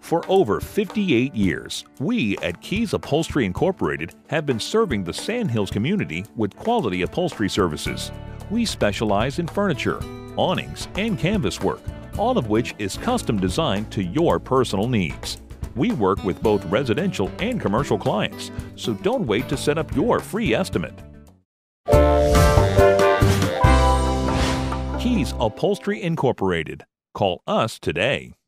For over 58 years, we at Keys Upholstery Incorporated have been serving the Sand Hills community with quality upholstery services. We specialize in furniture, awnings, and canvas work, all of which is custom designed to your personal needs. We work with both residential and commercial clients, so don't wait to set up your free estimate. Keys Upholstery Incorporated. Call us today.